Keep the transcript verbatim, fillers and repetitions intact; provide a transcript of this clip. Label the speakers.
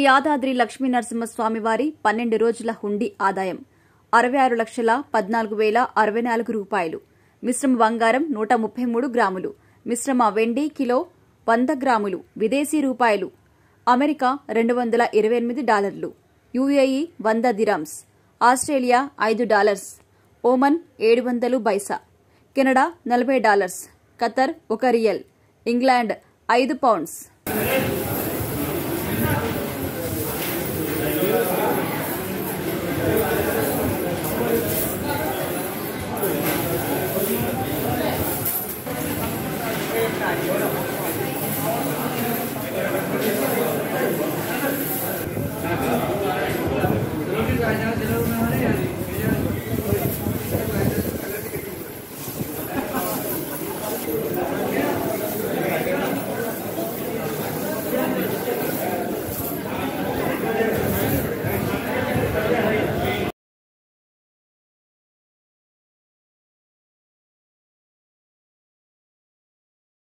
Speaker 1: యాదాద్రి లక్ష్మీ నరసింహస్వామి వారి పన్నెండు రోజుల హుండీ ఆదాయం అరవై ఆరు లక్షల పద్నాలుగు వేల అరవై నాలుగు రూపాయలు. మిశ్రమ బంగారం నూట ముప్పై మూడు గ్రాములు. మిశ్రమ వెండి కిలో వంద గ్రాములు. విదేశీ రూపాయలు అమెరికా రెండు వందల ఇరవై ఎనిమిది డాలర్లు. యుఏఈ వంద దిరామ్స్. ఆస్ట్రేలియా ఐదు డాలర్స్. ఓమన్ ఏడు వందలు బైసా. కెనడా నలభై డాలర్స్. ఖతర్ ఒక రియల్. ఇంగ్లాండ్ ఐదు పౌండ్స్.